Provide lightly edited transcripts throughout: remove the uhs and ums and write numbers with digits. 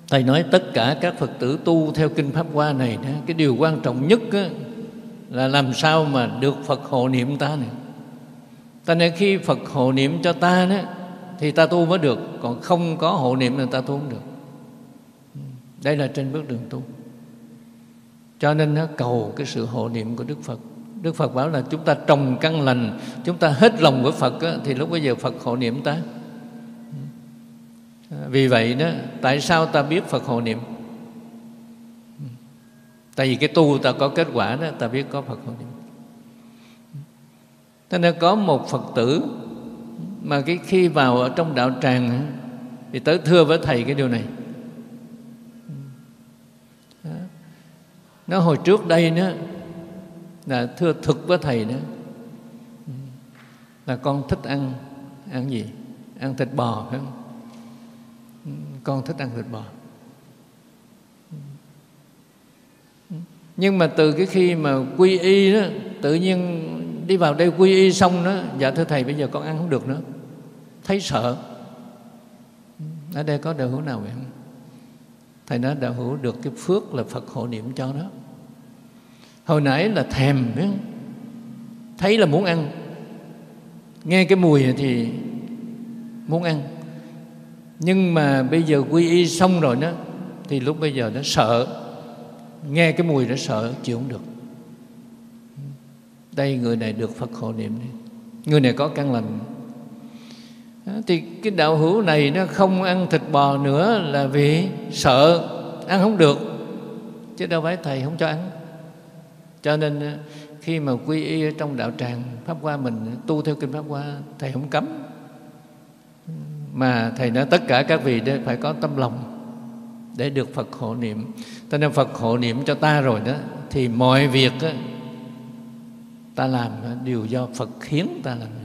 Thầy nói tất cả các Phật tử tu theo Kinh Pháp Hoa này đó, cái điều quan trọng nhất á, là làm sao mà được Phật hộ niệm ta này. Ta nên khi Phật hộ niệm cho ta đó, thì ta tu mới được. Còn không có hộ niệm thì ta tu không được. Đây là trên bước đường tu. Cho nên nó cầu cái sự hộ niệm của Đức Phật. Đức Phật bảo là chúng ta trồng căn lành, chúng ta hết lòng với Phật á, thì lúc bây giờ Phật hộ niệm ta. Vì vậy đó, tại sao ta biết Phật hộ niệm? Tại vì cái tu ta có kết quả đó, ta biết có Phật hộ niệm. Thế nên có một Phật tử mà khi vào ở trong đạo tràng thì tới thưa với thầy cái điều này. Nó hồi trước đây đó là thưa thực với thầy đó, là con thích ăn gì? Ăn thịt bò phải không? Con thích ăn thịt bò. Nhưng mà từ cái khi mà quy y đó, tự nhiên đi vào đây quy y xong đó, dạ thưa thầy bây giờ con ăn không được nữa, thấy sợ. Ở đây có đạo hữu nào vậy không? Thầy nói đạo hữu được cái phước là Phật hộ niệm cho đó. Hồi nãy là thèm, thấy là muốn ăn, nghe cái mùi thì muốn ăn. Nhưng mà bây giờ quy y xong rồi đó, thì lúc bây giờ nó sợ, nghe cái mùi nó sợ, chịu không được. Đây người này được Phật hộ niệm, người này có căn lành. Thì cái đạo hữu này nó không ăn thịt bò nữa là vì sợ ăn không được, chứ đâu phải thầy không cho ăn. Cho nên khi mà quy y ở trong đạo tràng Pháp Hoa, mình tu theo Kinh Pháp Hoa, thầy không cấm. Mà thầy nói tất cả các vị đây phải có tâm lòng để được Phật hộ niệm. Cho nên Phật hộ niệm cho ta rồi đó, thì mọi việc đó, ta làm đều do Phật khiến ta làm.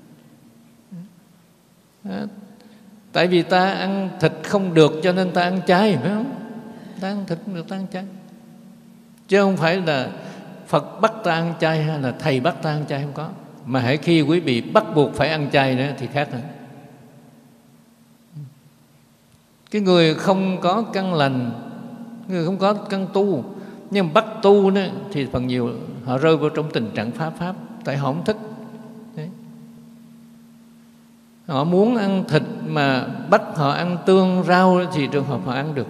Tại vì ta ăn thịt không được cho nên ta ăn chay, phải không? Ta ăn thịt không được, ta ăn chay. Chứ không phải là Phật bắt ta ăn chay hay là thầy bắt ta ăn chay, không có. Mà hãy khi quý vị bắt buộc phải ăn chay nữa thì khác nữa. Cái người không có căn lành, người không có căn tu, nhưng mà bắt tu đó, thì phần nhiều họ rơi vào trong tình trạng phá pháp, tại họ không thích. Đấy. Họ muốn ăn thịt mà bắt họ ăn tương rau thì trường hợp họ ăn được.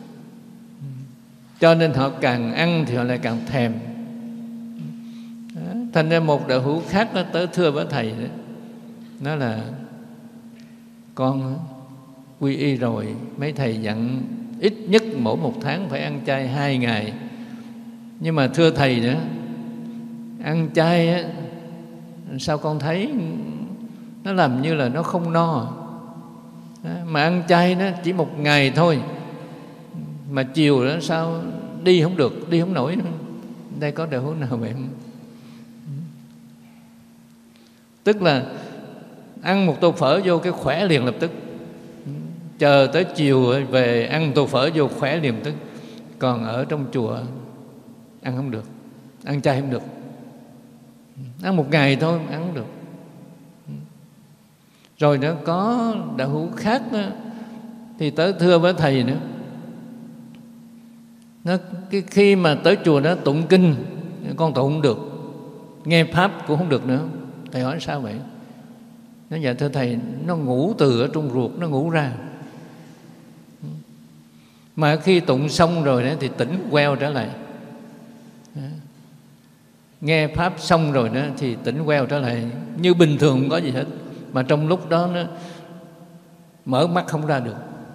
Cho nên họ càng ăn thì họ lại càng thèm. Đó. Thành ra một đạo hữu khác nó tới thưa với thầy đó, nó là con quy y rồi, mấy thầy dặn ít nhất mỗi một tháng phải ăn chay 2 ngày. Nhưng mà thưa thầy nữa, ăn chay á, sao con thấy nó làm như là nó không no. Mà ăn chay nó chỉ 1 ngày thôi, mà chiều đó sao đi không được, đi không nổi nữa. Đây có đạo hữu nào vậy không? Tức là ăn một tô phở vô cái khỏe liền lập tức, chờ tới chiều về ăn tô phở vô khỏe liền lập tức. Còn ở trong chùa ăn không được, ăn chay không được, ăn 1 ngày thôi ăn không được. Rồi nó có đạo hữu khác đó, thì tới thưa với thầy nữa. Nó khi mà tới chùa đó tụng kinh, con tụng không được, nghe pháp cũng không được nữa. Thầy hỏi sao vậy? Nó dạ thưa thầy, nó ngủ từ ở trong ruột, nó ngủ ra. Mà khi tụng xong rồi đó thì tỉnh queo trở lại. Nghe pháp xong rồi đó thì tỉnh queo trở lại như bình thường, không có gì hết. Mà trong lúc đó nó mở mắt không ra được.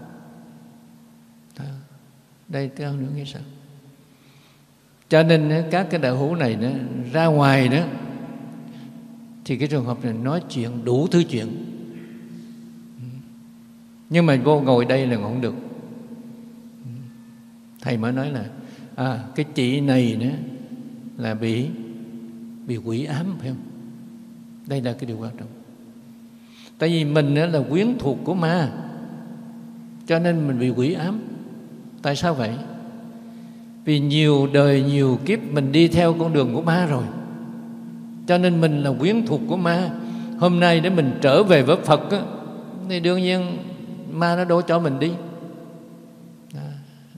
Đây cái nữa nghĩ sao? Cho nên các cái đạo hữu này đó, ra ngoài đó thì cái trường hợp này nói chuyện đủ thứ chuyện. Nhưng mà vô ngồi đây là không được. Thầy mới nói là cái chị này đó là bị quỷ ám, phải không? Đây là cái điều quan trọng. Tại vì mình là quyến thuộc của ma, cho nên mình bị quỷ ám. Tại sao vậy? Vì nhiều đời nhiều kiếp mình đi theo con đường của ma rồi, cho nên mình là quyến thuộc của ma. Hôm nay để mình trở về với Phật á, thì đương nhiên ma nó đổ cho mình đi. Đó.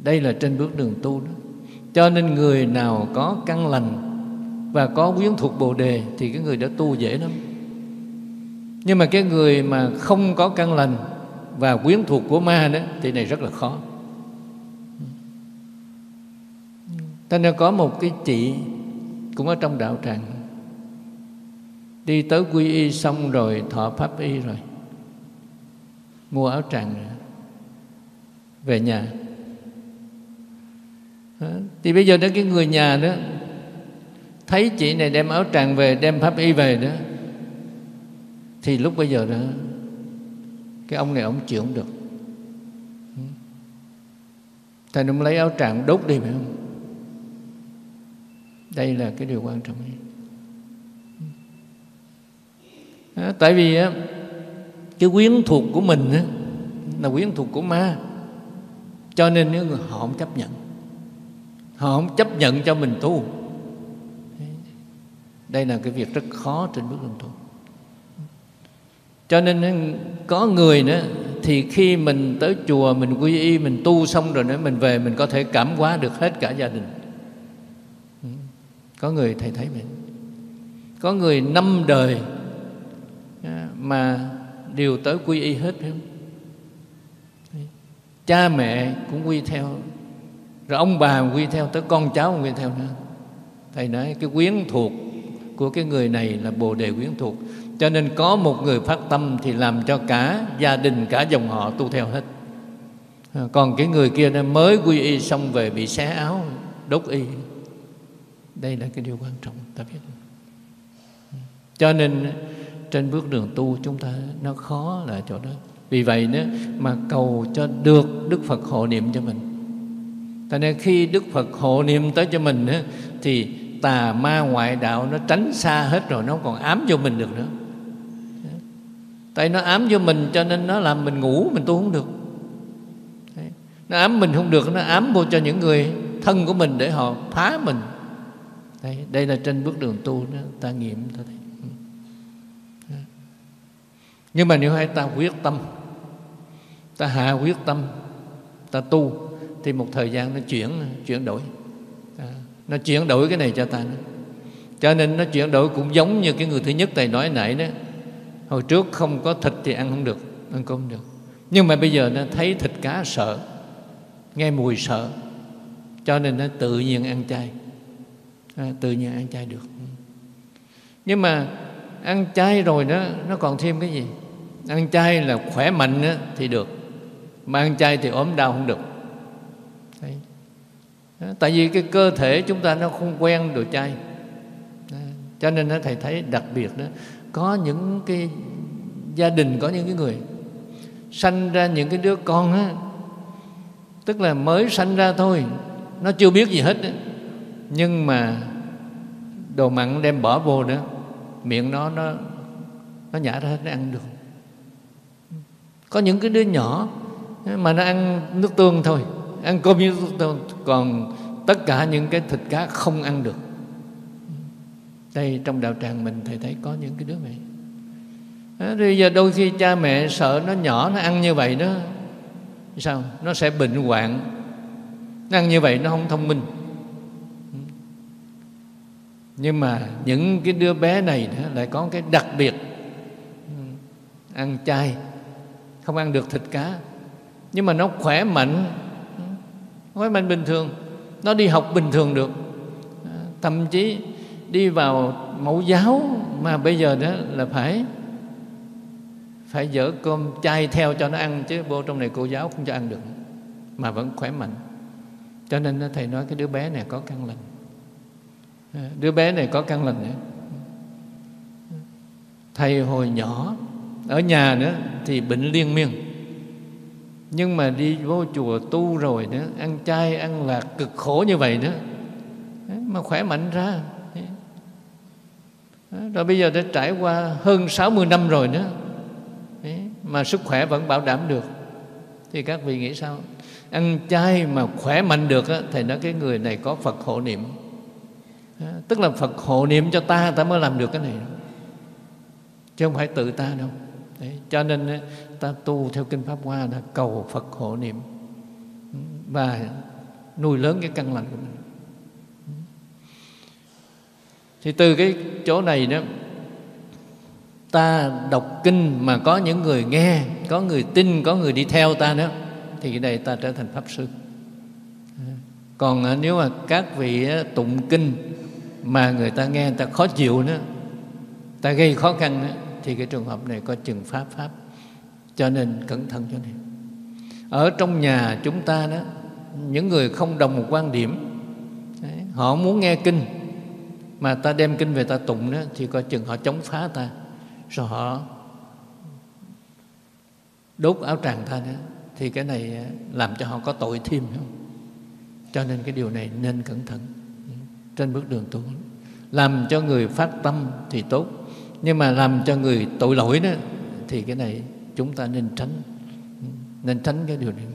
Đây là trên bước đường tu đó. Cho nên người nào có căn lành và có quyến thuộc Bồ Đề thì cái người đó tu dễ lắm. Nhưng mà cái người mà không có căn lành và quyến thuộc của ma đó thì này rất là khó. Cho nên có một cái chị cũng ở trong đạo tràng, đi tới quy y xong rồi thọ pháp y rồi, mua áo tràng về nhà. Thì bây giờ đó cái người nhà đó thấy chị này đem áo tràng về, đem pháp y về đó, thì lúc bây giờ đó cái ông này ông chịu không được. Thầy ông lấy áo tràng đốt đi phải không? Đây là cái điều quan trọng. Tại vì cái quyến thuộc của mình là quyến thuộc của ma, cho nên nếu họ không chấp nhận, họ không chấp nhận cho mình tu. Đây là cái việc rất khó trên bước đường tu. Cho nên có người nữa thì khi mình tới chùa, mình quy y, mình tu xong rồi nữa mình về, mình có thể cảm hóa được hết cả gia đình. Có người thầy thấy vậy. Có người 5 đời mà đều tới quy y hết, phải không? Cha mẹ cũng quy theo, rồi ông bà quy theo, tới con cháu cũng quy theo nữa. Thầy nói cái quyến thuộc của cái người này là Bồ Đề quyến thuộc. Cho nên có một người phát tâm thì làm cho cả gia đình, cả dòng họ tu theo hết. Còn cái người kia mới quy y xong về bị xé áo, đốt y. Đây là cái điều quan trọng ta biết. Cho nên trên bước đường tu chúng ta nó khó là chỗ đó. Vì vậy nữa mà cầu cho được Đức Phật hộ niệm cho mình. Cho nên khi Đức Phật hộ niệm tới cho mình thì tà ma ngoại đạo nó tránh xa hết rồi, nó còn ám vô mình được nữa. Tại nó ám vô mình cho nên nó làm mình ngủ, mình tu không được. Nó ám mình không được, nó ám vô cho những người thân của mình để họ phá mình. Đây là trên bước đường tu đó, ta nghiệm ta thấy. Nhưng mà nếu hai ta quyết tâm, ta hạ quyết tâm, ta tu, thì một thời gian nó chuyển đổi. Nó chuyển đổi cái này cho ta nữa. Cho nên nó chuyển đổi cũng giống như cái người thứ nhất thầy nói nãy đó. Hồi trước không có thịt thì ăn không được, ăn không được. Nhưng mà bây giờ nó thấy thịt cá sợ, nghe mùi sợ, cho nên nó tự nhiên ăn chay. Tự nhiên ăn chay được. Nhưng mà ăn chay rồi đó, nó còn thêm cái gì? Ăn chay là khỏe mạnh thì được, mà ăn chay thì ốm đau không được. Đấy. Tại vì cái cơ thể chúng ta nó không quen đồ chay. Cho nên thầy thấy đặc biệt đó, có những cái gia đình, có những cái người sanh ra những cái đứa con tức là mới sanh ra thôi, nó chưa biết gì hết nhưng mà đồ mặn đem bỏ vô đó, miệng nó nhả ra hết, nó ăn được. Có những cái đứa nhỏ mà nó ăn nước tương thôi, ăn cơm với nước tương, còn tất cả những cái thịt cá không ăn được. Đây trong đạo tràng mình thầy thấy có những cái đứa vậy. Bây giờ đôi khi cha mẹ sợ nó nhỏ nó ăn như vậy đó, sao? Nó sẽ bệnh hoạn. Nó ăn như vậy nó không thông minh. Nhưng mà những cái đứa bé này lại có cái đặc biệt, ăn chay, không ăn được thịt cá, nhưng mà nó khỏe mạnh, khỏe mạnh bình thường, nó đi học bình thường được, thậm chí đi vào mẫu giáo mà bây giờ đó là phải dỡ cơm chay theo cho nó ăn, chứ vô trong này cô giáo không cho ăn được, mà vẫn khỏe mạnh. Cho nên thầy nói cái đứa bé này có căn lành. Đứa bé này có căn lành. Thầy hồi nhỏ ở nhà nữa thì bệnh liên miên, nhưng mà đi vô chùa tu rồi nữa, ăn chay ăn lạc cực khổ như vậy nữa mà khỏe mạnh ra. Rồi bây giờ đã trải qua hơn 60 năm rồi nữa mà sức khỏe vẫn bảo đảm được. Thì các vị nghĩ sao? Ăn chay mà khỏe mạnh được thầy nói cái người này có Phật hộ niệm. Tức là Phật hộ niệm cho ta mới làm được cái này, chứ không phải tự ta đâu. Đấy, cho nên ta tu theo Kinh Pháp Hoa là cầu Phật hộ niệm. Và nuôi lớn cái căn lành của mình. Thì từ cái chỗ này đó, ta đọc kinh mà có những người nghe, có người tin, có người đi theo ta đó, thì cái này ta trở thành pháp sư. Còn nếu mà các vị tụng kinh mà người ta nghe người ta khó chịu nữa, ta gây khó khăn nữa, thì cái trường hợp này có chừng phá pháp. Cho nên cẩn thận cho này. Ở trong nhà chúng ta đó, những người không đồng một quan điểm, họ muốn nghe kinh mà ta đem kinh về ta tụng đó, thì coi chừng họ chống phá ta, rồi họ đốt áo tràng ta nữa, thì cái này làm cho họ có tội thêm, không? Cho nên cái điều này nên cẩn thận trên bước đường tu. Làm cho người phát tâm thì tốt, nhưng mà làm cho người tội lỗi đó thì cái này chúng ta nên tránh cái điều này.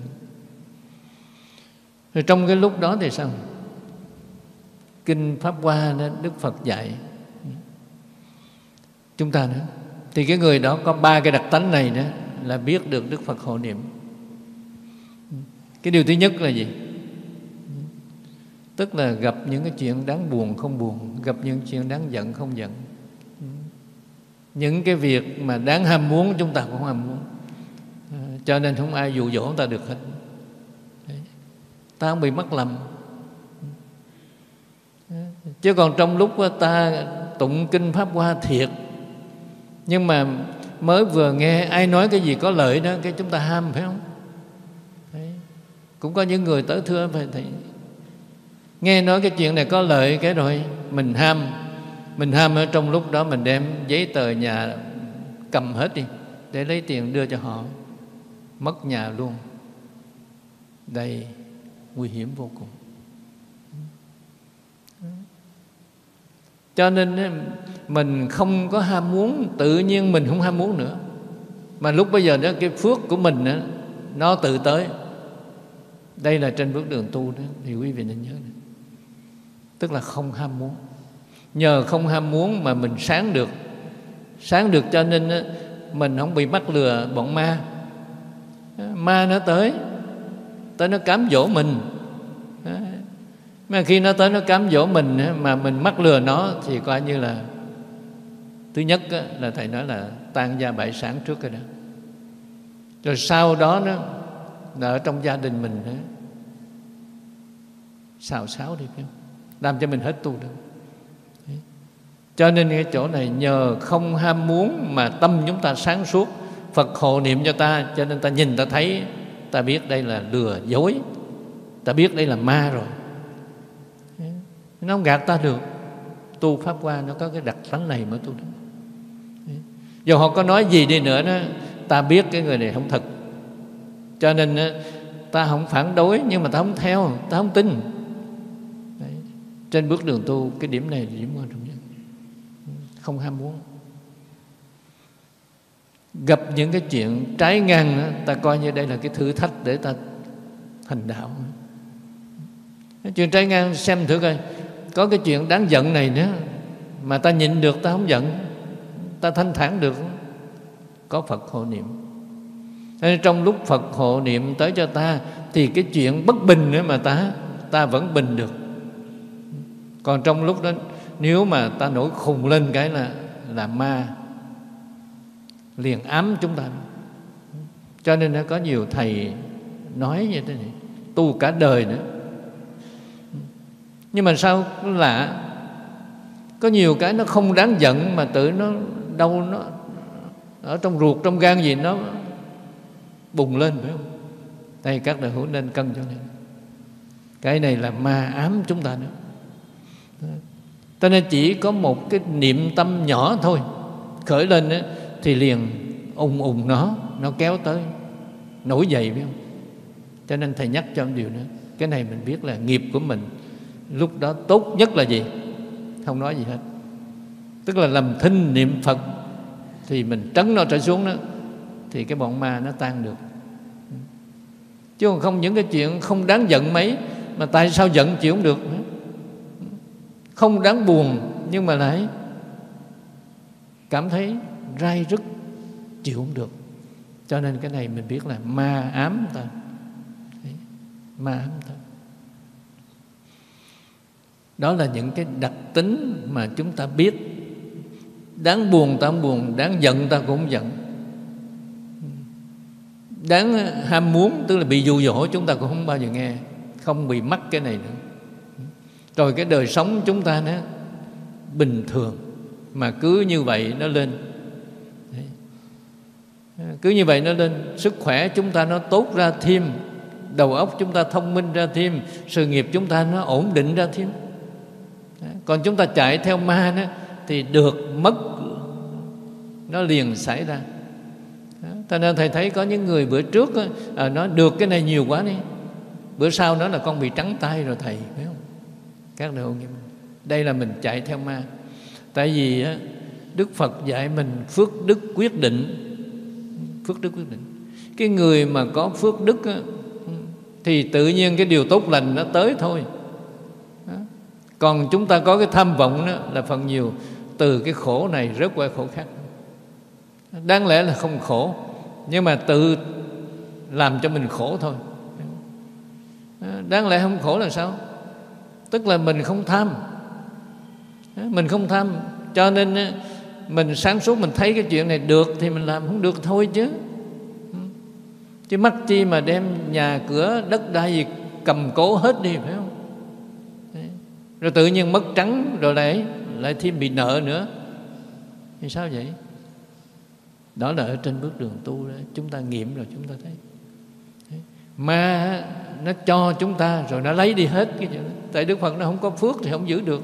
Rồi trong cái lúc đó thì sao? Kinh Pháp Hoa đó, Đức Phật dạy chúng ta nữa, thì cái người đó có 3 cái đặc tánh này đó là biết được Đức Phật hộ niệm. Cái điều thứ nhất là gì? Tức là gặp những cái chuyện đáng buồn không buồn, gặp những chuyện đáng giận không giận, những cái việc mà đáng ham muốn chúng ta cũng ham muốn. Cho nên không ai dụ dỗ chúng ta được hết. Ta không bị mắc lầm. Chứ còn trong lúc ta tụng kinh Pháp Hoa thiệt, nhưng mà mới vừa nghe ai nói cái gì có lợi đó, cái chúng ta ham, phải không? Đấy. Cũng có những người tới thưa phải thầy, nghe nói cái chuyện này có lợi, cái rồi mình ham ở trong lúc đó mình đem giấy tờ nhà cầm hết đi để lấy tiền đưa cho họ, mất nhà luôn. Đây nguy hiểm vô cùng. Cho nên mình không có ham muốn, tự nhiên mình không ham muốn nữa. Mà lúc bây giờ đó cái phước của mình đó, nó tự tới. Đây là trên bước đường tu đó, thì quý vị nên nhớ này. Tức là không ham muốn. Nhờ không ham muốn mà mình sáng được. Sáng được cho nên mình không bị mắc lừa bọn ma. Ma nó tới nó cám dỗ mình. Mà khi nó tới nó cám dỗ mình mà mình mắc lừa nó, thì coi như là thứ nhất là thầy nói là tan gia bại sản trước rồi đó. Rồi sau đó là ở trong gia đình mình xào xáo đi, phải không? Làm cho mình hết tu được. Cho nên cái chỗ này nhờ không ham muốn mà tâm chúng ta sáng suốt, Phật hộ niệm cho ta, cho nên ta nhìn ta thấy, ta biết đây là lừa dối, ta biết đây là ma rồi. Nó không gạt ta được. Tu Pháp Hoa nó có cái đặc tánh này mới tu được. Dù họ có nói gì đi nữa đó, ta biết cái người này không thật. Cho nên ta không phản đối, nhưng mà ta không theo, ta không tin. Đấy. Trên bước đường tu, cái điểm này là điểm quan trọng nhất. Không ham muốn. Gặp những cái chuyện trái ngang đó, ta coi như đây là cái thử thách để ta hành đạo. Cái chuyện trái ngang xem thử coi, có cái chuyện đáng giận này nữa mà ta nhịn được, ta không giận, ta thanh thản được, có Phật hộ niệm. Nên trong lúc Phật hộ niệm tới cho ta, thì cái chuyện bất bình nữa mà ta vẫn bình được. Còn trong lúc đó nếu mà ta nổi khùng lên cái là ma liền ám chúng ta. Cho nên có nhiều thầy nói như thế này, tu cả đời nữa. Nhưng mà sao lạ, có nhiều cái nó không đáng giận mà tự nó đâu, nó ở trong ruột trong gan gì nó bùng lên, phải không? Đây các đạo hữu nên cân cho nên cái này là ma ám chúng ta nữa. Cho nên chỉ có một cái niệm tâm nhỏ thôi khởi lên ấy, thì liền ùng nó kéo tới, nổi dậy, phải không? Cho nên thầy nhắc cho một điều nữa, cái này mình biết là nghiệp của mình lúc đó tốt nhất là gì? Không nói gì hết. Tức là làm thinh niệm Phật, thì mình trấn nó trở xuống đó, thì cái bọn ma nó tan được. Chứ còn không những cái chuyện không đáng giận mấy, mà tại sao giận chịu không được nữa. Không đáng buồn nhưng mà lại cảm thấy rai rứt, chịu không được. Cho nên cái này mình biết là ma ám ta. Đấy, ma ám ta. Đó là những cái đặc tính mà chúng ta biết. Đáng buồn ta không buồn, đáng giận ta cũng không giận, đáng ham muốn, tức là bị dụ dỗ, chúng ta cũng không bao giờ nghe, không bị mắc cái này nữa. Rồi cái đời sống chúng ta nó bình thường, mà cứ như vậy nó lên. Đấy. Cứ như vậy nó lên, sức khỏe chúng ta nó tốt ra thêm, đầu óc chúng ta thông minh ra thêm, sự nghiệp chúng ta nó ổn định ra thêm. Đấy. Còn chúng ta chạy theo ma đó, thì được mất nó liền xảy ra. Cho nên thầy thấy có những người bữa trước nó được cái này nhiều quá đi, bữa sau nó là con bị trắng tay rồi thầy, phải không? Các đạo hữu, đây là mình chạy theo ma. Tại vì Đức Phật dạy mình phước đức quyết định. Phước đức quyết định. Cái người mà có phước đức thì tự nhiên cái điều tốt lành nó tới thôi. Còn chúng ta có cái tham vọng đó, là phần nhiều từ cái khổ này rớt qua khổ khác. Đáng lẽ là không khổ, nhưng mà tự làm cho mình khổ thôi. Đáng lẽ không khổ là sao? Tức là mình không tham. Mình không tham, cho nên mình sáng suốt, mình thấy cái chuyện này được thì mình làm, không được thôi chứ. Chứ mắc chi mà đem nhà cửa đất đai gì cầm cố hết đi, phải không? Rồi tự nhiên mất trắng, rồi lại thêm bị nợ nữa, thì sao vậy? Đó là ở trên bước đường tu đó, chúng ta nghiệm rồi chúng ta thấy. Ma nó cho chúng ta rồi nó lấy đi hết cái chuyện đó. Tại Đức Phật nó không có phước thì không giữ được.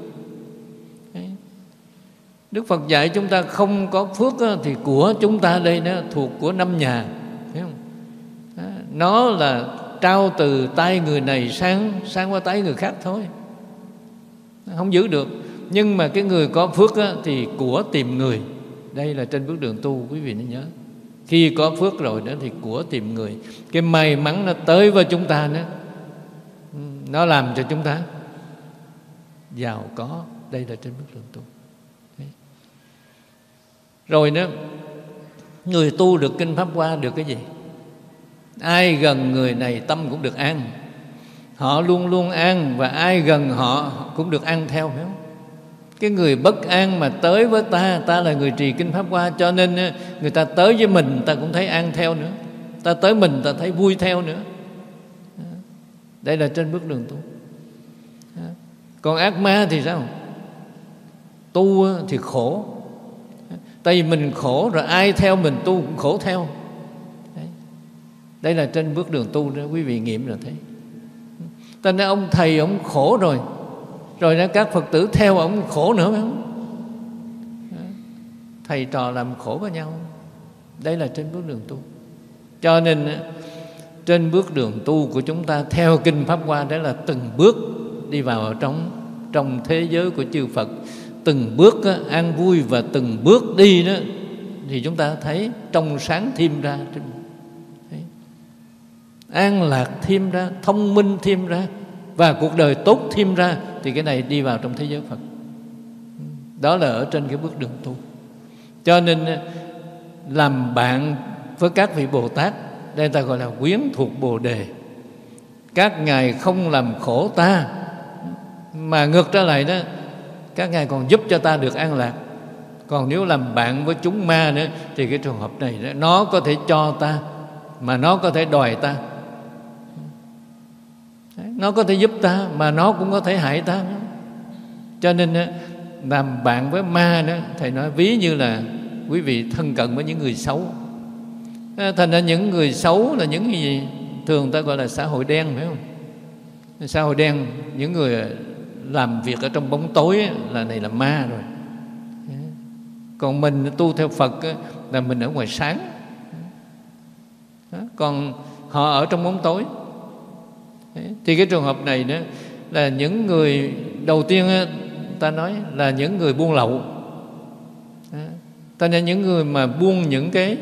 Đức Phật dạy chúng ta không có phước thì của chúng ta đây nó thuộc của 5 nhà, phải không? Nó là trao từ tay người này sang qua tay người khác thôi, không giữ được. Nhưng mà cái người có phước thì của tìm người. Đây là trên bước đường tu, quý vị nên nhớ. Khi có phước rồi đó thì của tìm người. Cái may mắn nó tới với chúng ta đó, nó làm cho chúng ta giàu có. Đây là trên bước đường tu. Đấy. Rồi đó, người tu được kinh Pháp Hoa được cái gì? Ai gần người này tâm cũng được an. Họ luôn luôn an, và ai gần họ cũng được an theo, phải không? Cái người bất an mà tới với ta là người trì kinh Pháp Hoa, cho nên người ta tới với mình ta cũng thấy an theo nữa, ta tới mình ta thấy vui theo nữa. Đây là trên bước đường tu. Còn ác ma thì sao? Tu thì khổ. Tại vì mình khổ rồi ai theo mình tu cũng khổ theo. Đây là trên bước đường tu đó, quý vị nghiệm rồi thấy. Cho nên ông thầy ông khổ rồi đó các Phật tử theo ông khổ nữa, phải không? Thầy trò làm khổ với nhau. Đây là trên bước đường tu. Cho nên trên bước đường tu của chúng ta theo kinh Pháp Hoa, đó là từng bước đi vào trong thế giới của chư Phật. Từng bước an vui, và từng bước đi đó thì chúng ta thấy trong sáng thêm ra, an lạc thêm ra, thông minh thêm ra, và cuộc đời tốt thêm ra. Thì cái này đi vào trong thế giới Phật. Đó là ở trên cái bước đường tu. Cho nên làm bạn với các vị Bồ Tát, đây ta gọi là quyến thuộc Bồ Đề. Các ngài không làm khổ ta, mà ngược trở lại đó, các ngài còn giúp cho ta được an lạc. Còn nếu làm bạn với chúng ma nữa thì cái trường hợp này đó, nó có thể cho ta, mà nó có thể đòi ta. Nó có thể giúp ta, mà nó cũng có thể hại ta. Cho nên làm bạn với ma đó, thầy nói ví như là quý vị thân cận với những người xấu. Thành ra những người xấu là những cái gì? Thường ta gọi là xã hội đen, phải không? Xã hội đen, những người làm việc ở trong bóng tối là này là ma rồi. Còn mình tu theo Phật là mình ở ngoài sáng. Còn họ ở trong bóng tối. Thì cái trường hợp này đó là những người đầu tiên ta nói là những người buôn lậu. Ta nên những người mà buôn những cái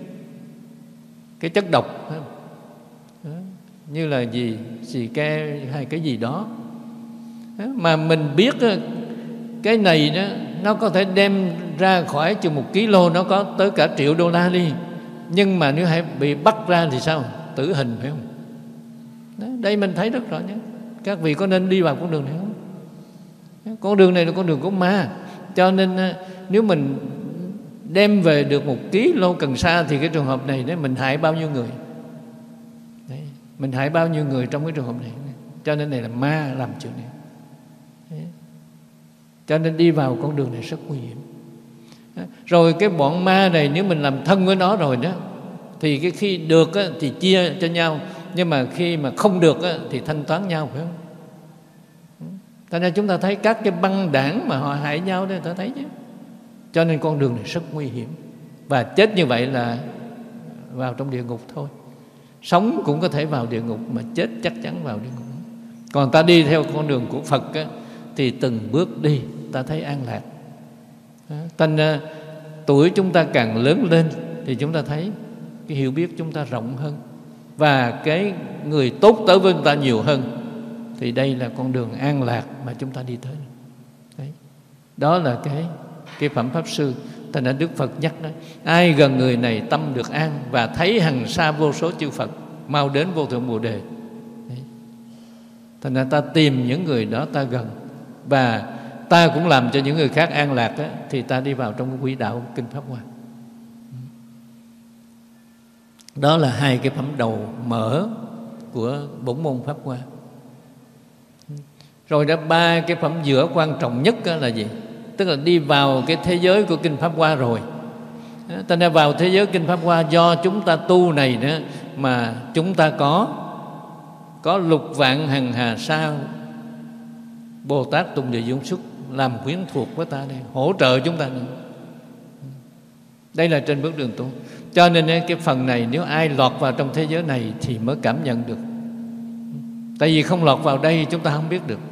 chất độc, như là xì ke hay cái gì đó, mà mình biết cái này đó, nó có thể đem ra khỏi chừng 1 kg, nó có tới cả $1 triệu đi. Nhưng mà nếu hãy bị bắt ra thì sao? Tử hình, phải không? Đây mình thấy rất rõ nhé. Các vị có nên đi vào con đường này không? Con đường này là con đường của ma. Cho nên nếu mình đem về được 1 ký lô cần sa thì cái trường hợp này đấy, mình hại bao nhiêu người đấy, mình hại bao nhiêu người trong cái trường hợp này. Cho nên này là ma làm chuyện này đấy. Cho nên đi vào con đường này rất nguy hiểm. Rồi cái bọn ma này nếu mình làm thân với nó rồi đó, thì cái khi được á, thì chia cho nhau, nhưng mà khi mà không được á, thì thanh toán nhau, phải không? Cho nên chúng ta thấy các cái băng đảng mà họ hại nhau đấy, ta thấy chứ. Cho nên con đường này rất nguy hiểm. Và chết như vậy là vào trong địa ngục thôi. Sống cũng có thể vào địa ngục, mà chết chắc chắn vào địa ngục. Còn ta đi theo con đường của Phật á, thì từng bước đi ta thấy an lạc. Thành tuổi chúng ta càng lớn lên thì chúng ta thấy cái hiểu biết chúng ta rộng hơn, và cái người tốt tới với chúng ta nhiều hơn. Thì đây là con đường an lạc mà chúng ta đi tới. Đấy. Đó là cái phẩm Pháp Sư. Thành ra Đức Phật nhắc đó, ai gần người này tâm được an, và thấy hằng sa vô số chư Phật mau đến vô thượng Bồ Đề. Đấy. Thành ra ta tìm những người đó ta gần, và ta cũng làm cho những người khác an lạc đó, thì ta đi vào trong cái quỹ đạo Kinh Pháp Hoa. Đó là 2 cái phẩm đầu mở của bổn môn Pháp Hoa. Rồi đó 3 cái phẩm giữa quan trọng nhất là gì? Tức là đi vào cái thế giới của Kinh Pháp Hoa rồi. Ta đã vào thế giới Kinh Pháp Hoa, do chúng ta tu này nữa mà chúng ta có lục vạn hằng hà sa Bồ Tát Tùng Địa Dũng Xuất làm quyến thuộc với ta đây, hỗ trợ chúng ta nữa. Đây là trên bước đường tu. Cho nên cái phần này nếu ai lọt vào trong thế giới này thì mới cảm nhận được. Tại vì không lọt vào đây chúng ta không biết được.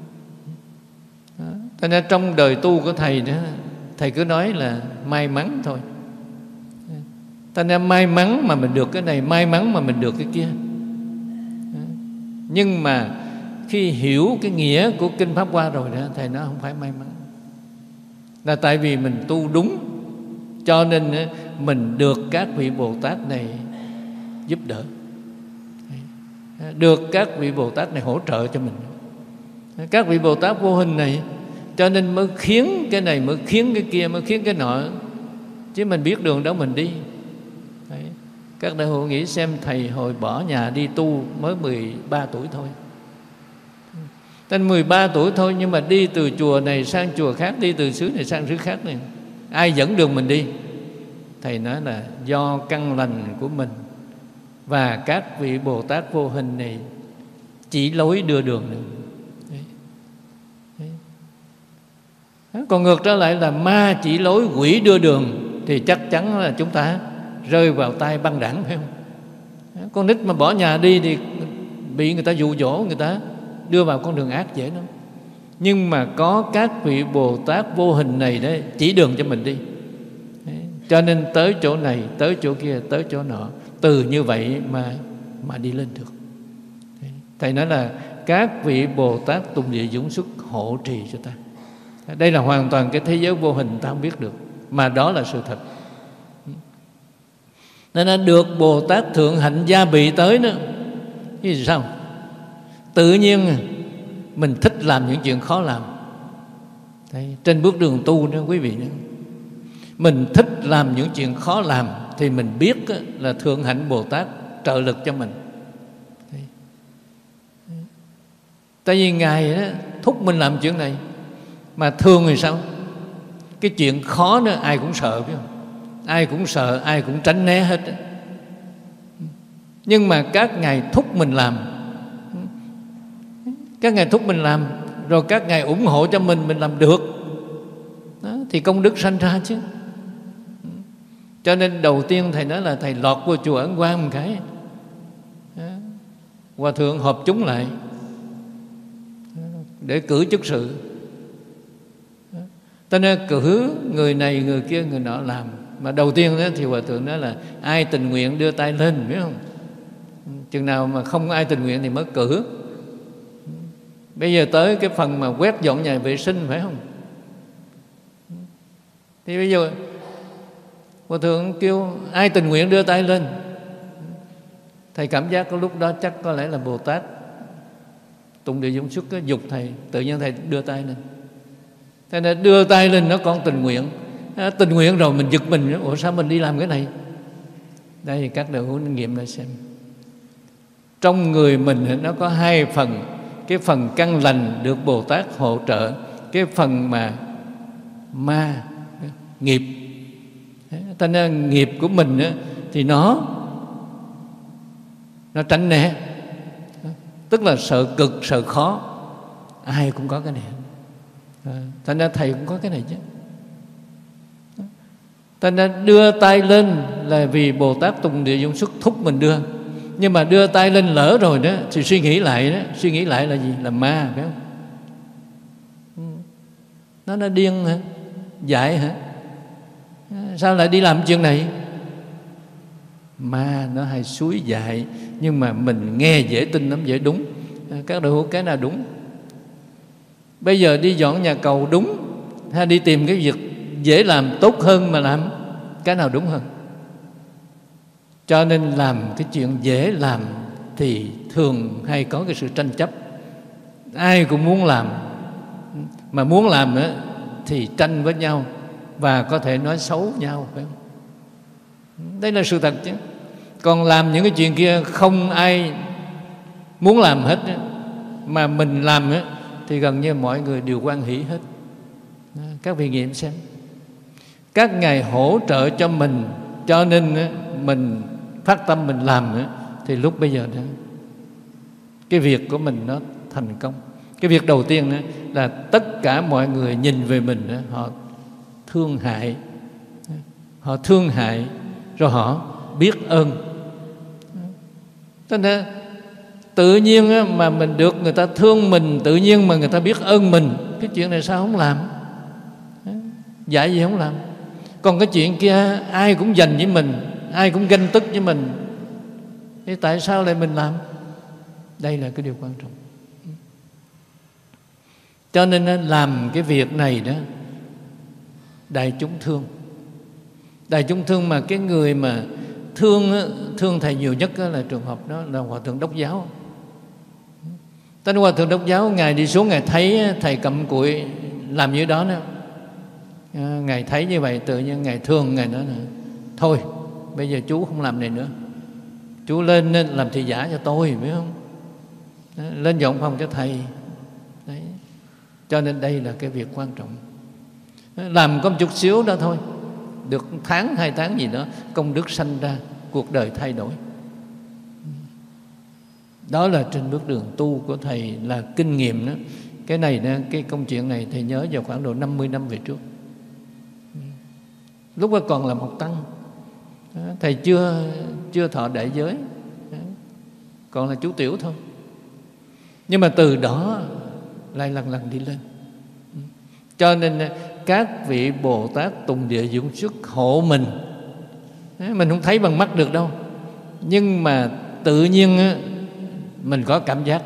Cho nên trong đời tu của Thầy đó, Thầy cứ nói là may mắn thôi. Cho nên may mắn mà mình được cái này, may mắn mà mình được cái kia. Nhưng mà khi hiểu cái nghĩa của Kinh Pháp Hoa rồi đó, Thầy nói không phải may mắn. Là tại vì mình tu đúng, cho nên mình được các vị Bồ Tát này giúp đỡ, được các vị Bồ Tát này hỗ trợ cho mình. Các vị Bồ Tát vô hình này, cho nên mới khiến cái này, mới khiến cái kia, mới khiến cái nọ. Chứ mình biết đường đâu mình đi. Đấy. Các đại hộ nghĩ xem Thầy hồi bỏ nhà đi tu mới 13 tuổi thôi. Tên 13 tuổi thôi, nhưng mà đi từ chùa này sang chùa khác, đi từ xứ này sang xứ khác này, ai dẫn đường mình đi? Thầy nói là do căn lành của mình và các vị Bồ Tát vô hình này chỉ lối đưa đường nữa. Đấy. Đấy. Còn ngược trở lại là ma chỉ lối, quỷ đưa đường, thì chắc chắn là chúng ta rơi vào tay băng đảng, phải không? Con nít mà bỏ nhà đi thì bị người ta dụ dỗ, người ta đưa vào con đường ác dễ lắm. Nhưng mà có các vị Bồ Tát vô hình này đấy chỉ đường cho mình đi. Đấy. Cho nên tới chỗ này, tới chỗ kia, tới chỗ nọ, từ như vậy mà đi lên được. Đấy. Thầy nói là các vị Bồ Tát Tùng Địa Dũng Xuất hộ trì cho ta. Đây là hoàn toàn cái thế giới vô hình ta không biết được, mà đó là sự thật. Nên là được Bồ Tát Thượng Hạnh gia bị tới nữa. Cái gì sao? Tự nhiên mình thích làm những chuyện khó làm. Đấy, trên bước đường tu đó quý vị, mình thích làm những chuyện khó làm thì mình biết là Thượng Hạnh Bồ Tát trợ lực cho mình. Đấy. Tại vì Ngài đó, thúc mình làm chuyện này. Mà thường thì sao? Cái chuyện khó đó ai cũng sợ, phải không? Ai cũng sợ, ai cũng tránh né hết. Nhưng mà các Ngài thúc mình làm, các Ngài thúc mình làm, rồi các Ngài ủng hộ cho mình làm được đó, thì công đức sanh ra chứ. Cho nên đầu tiên Thầy nói là Thầy lọt vô chùa Ấn Quang một cái đó. Hòa thượng họp chúng lại để cử chức sự. Cho nên cử người này, người kia, người nọ làm. Mà đầu tiên đó thì Hòa thượng nói là ai tình nguyện đưa tay lên, biết không? Chừng nào mà không ai tình nguyện thì mới cử. Bây giờ tới cái phần mà quét dọn nhà vệ sinh, phải không? Thì bây giờ Hòa thượng kêu ai tình nguyện đưa tay lên. Thầy cảm giác có lúc đó chắc có lẽ là Bồ Tát Tùng Địa Dũng Xuất dục Thầy, tự nhiên Thầy đưa tay lên. Thế nên đưa tay lên nó con tình nguyện. Tình nguyện rồi mình giật mình, ủa sao mình đi làm cái này? Đây thì các đạo hữu nghiệm lại xem. Trong người mình nó có hai phần. Cái phần căn lành được Bồ Tát hỗ trợ, cái phần mà ma, nghiệp. Cho nên nghiệp của mình thì nó tránh né, tức là sợ cực, sợ khó. Ai cũng có cái này. Cho nên thầy cũng có cái này chứ. Cho nên đưa tay lên là vì Bồ Tát Tùng Địa Dụng Xuất thúc mình đưa. Nhưng mà đưa tay lên lỡ rồi đó thì suy nghĩ lại đó. Suy nghĩ lại là gì? Là ma, phải không? Nó điên hả? Dại hả? Sao lại đi làm chuyện này? Ma nó hay suối dại, nhưng mà mình nghe dễ tin lắm, dễ đúng. Các đạo hữu cái nào đúng? Bây giờ đi dọn nhà cầu đúng, hay đi tìm cái việc dễ làm tốt hơn mà làm? Cái nào đúng hơn? Cho nên làm cái chuyện dễ làm thì thường hay có cái sự tranh chấp. Ai cũng muốn làm, mà muốn làm thì tranh với nhau và có thể nói xấu nhau, phải không? Đây là sự thật chứ. Còn làm những cái chuyện kia không ai muốn làm hết, mà mình làm thì gần như mọi người đều hoan hỷ hết. Các vị nghiệm xem. Các ngài hỗ trợ cho mình, cho nên mình phát tâm mình làm thì lúc bây giờ đó, cái việc của mình nó thành công. Cái việc đầu tiên là tất cả mọi người nhìn về mình, họ thương hại. Họ thương hại rồi họ biết ơn. Cho nên tự nhiên mà mình được người ta thương mình, tự nhiên mà người ta biết ơn mình, cái chuyện này sao không làm? Dạy gì không làm? Còn cái chuyện kia ai cũng giành với mình, ai cũng ganh tức với mình, thì tại sao lại mình làm? Đây là cái điều quan trọng. Cho nên làm cái việc này đó, đại chúng thương. Đại chúng thương, mà cái người mà thương thầy nhiều nhất là trường hợp đó là Hòa Thượng Đốc Giáo. Tên Hòa Thượng Đốc Giáo, ngài đi xuống, ngài thấy thầy cầm cụi làm như đó. Ngài thấy như vậy tự nhiên ngài thương. Ngài nói là thôi bây giờ chú không làm này nữa, chú lên làm thị giả cho tôi, biết không? Lên dọn phòng cho thầy. Đấy. Cho nên đây là cái việc quan trọng. Làm có một chút xíu đó thôi, được tháng 2 tháng gì đó, công đức sanh ra, cuộc đời thay đổi. Đó là trên bước đường tu của thầy, là kinh nghiệm đó. Cái này, cái công chuyện này thầy nhớ vào khoảng độ 50 năm về trước. Lúc đó còn là một tăng, thầy chưa thọ đại giới, còn là chú tiểu thôi. Nhưng mà từ đó lại lần lần đi lên. Cho nên các vị Bồ Tát Tùng Địa Dụng Xuất hộ mình. Mình không thấy bằng mắt được đâu, nhưng mà tự nhiên mình có cảm giác.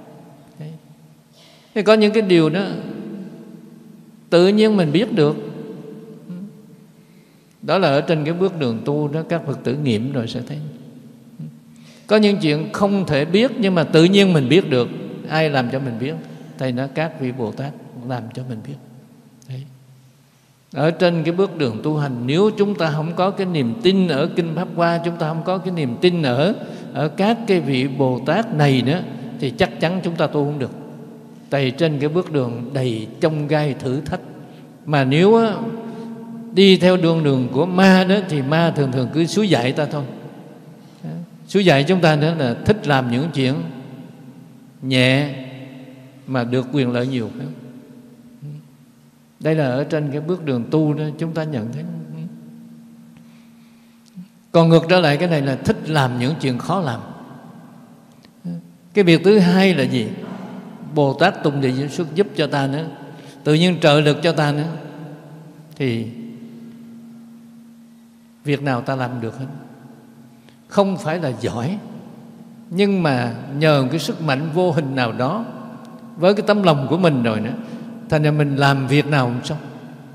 Thế có những cái điều đó tự nhiên mình biết được. Đó là ở trên cái bước đường tu đó, các Phật tử nghiệm rồi sẽ thấy. Có những chuyện không thể biết, nhưng mà tự nhiên mình biết được. Ai làm cho mình biết? Thầy nói các vị Bồ Tát làm cho mình biết. Đấy. Ở trên cái bước đường tu hành, nếu chúng ta không có cái niềm tin ở Kinh Pháp Hoa, chúng ta không có cái niềm tin ở các cái vị Bồ Tát này nữa, thì chắc chắn chúng ta tu không được. Tại trên cái bước đường đầy chông gai thử thách. Mà nếu đi theo đường của ma đó, thì ma thường thường cứ xúi dạy ta thôi. Xúi dạy chúng ta đó là thích làm những chuyện nhẹ mà được quyền lợi nhiều. Đây là ở trên cái bước đường tu đó chúng ta nhận thấy. Còn ngược trở lại, cái này là thích làm những chuyện khó làm. Cái việc thứ hai là gì? Bồ Tát Tùng Địa Dụng Xuất giúp cho ta nữa, tự nhiên trợ lực cho ta nữa, thì việc nào ta làm được hết. Không phải là giỏi, nhưng mà nhờ cái sức mạnh vô hình nào đó, với cái tấm lòng của mình rồi nữa, thành ra mình làm việc nào cũng xong.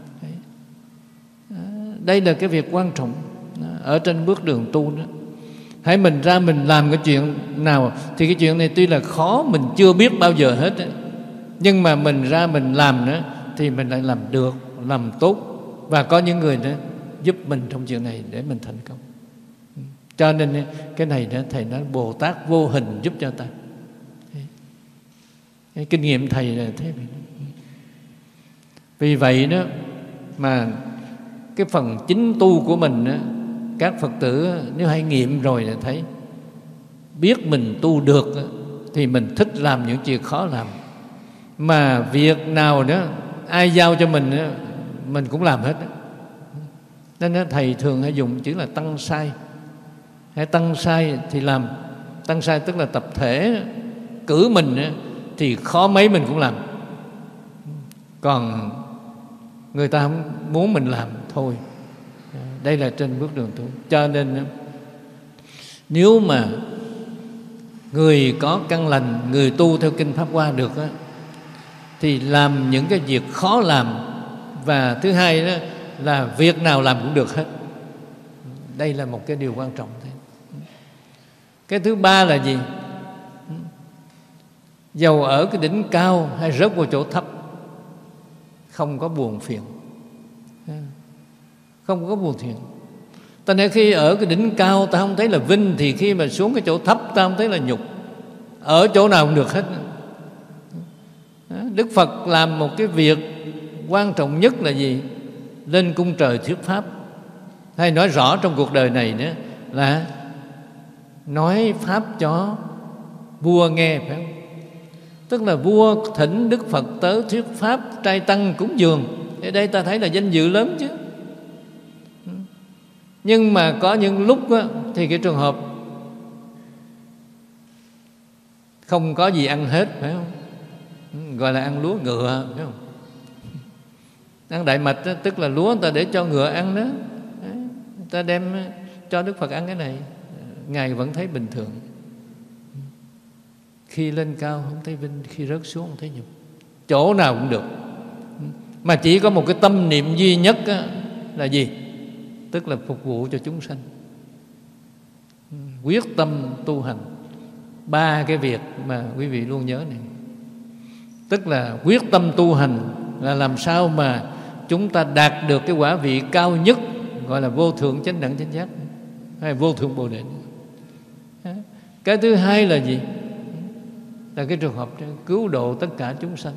Đây là cái việc quan trọng ở trên bước đường tu đó. Hãy mình ra mình làm cái chuyện nào, thì cái chuyện này tuy là khó, mình chưa biết bao giờ hết, nhưng mà mình ra mình làm nữa, thì mình lại làm được, làm tốt, và có những người đó giúp mình trong chuyện này để mình thành công. Cho nên cái này đó thầy nói Bồ Tát vô hình giúp cho ta. Cái kinh nghiệm thầy là thế. Vì vậy đó mà cái phần chính tu của mình đó, các Phật tử nếu hay nghiệm rồi là thấy biết mình tu được thì mình thích làm những chuyện khó làm. Mà việc nào đó ai giao cho mình đó, mình cũng làm hết. Nên đó, thầy thường hay dùng chữ là tăng sai. Hay tăng sai thì làm. Tăng sai tức là tập thể cử mình đó, thì khó mấy mình cũng làm. Còn người ta không muốn mình làm thôi. Đây là trên bước đường tu. Cho nên nếu mà người có căn lành, người tu theo kinh Pháp Hoa được á, thì làm những cái việc khó làm. Và thứ hai đó là việc nào làm cũng được hết. Đây là một cái điều quan trọng. Cái thứ ba là gì? Dầu ở cái đỉnh cao hay rớt vào chỗ thấp, không có buồn phiền. Không có buồn phiền. Ta nói khi ở cái đỉnh cao ta không thấy là vinh, thì khi mà xuống cái chỗ thấp ta không thấy là nhục. Ở chỗ nào cũng được hết. Đức Phật làm một cái việc quan trọng nhất là gì? Lên cung trời thuyết pháp. Hay nói rõ trong cuộc đời này nữa là nói pháp cho vua nghe, phải không? Tức là vua thỉnh Đức Phật tới thuyết pháp, trai tăng cúng dường. Ở đây ta thấy là danh dự lớn chứ. Nhưng mà có những lúc á, thì cái trường hợp không có gì ăn hết, phải không? Gọi là ăn lúa ngựa, phải không? Ăn đại mạch đó, tức là lúa người ta để cho ngựa ăn đó. Người ta đem cho Đức Phật ăn cái này, Ngài vẫn thấy bình thường. Khi lên cao không thấy vinh, khi rớt xuống không thấy nhục. Chỗ nào cũng được. Mà chỉ có một cái tâm niệm duy nhất á, là gì? Tức là phục vụ cho chúng sanh. Quyết tâm tu hành. Ba cái việc mà quý vị luôn nhớ này. Tức là quyết tâm tu hành là làm sao mà chúng ta đạt được cái quả vị cao nhất, gọi là vô thượng chánh đẳng chánh giác, hay vô thượng bồ đề. Cái thứ hai là gì? Là cái trường hợp cứu độ tất cả chúng sanh.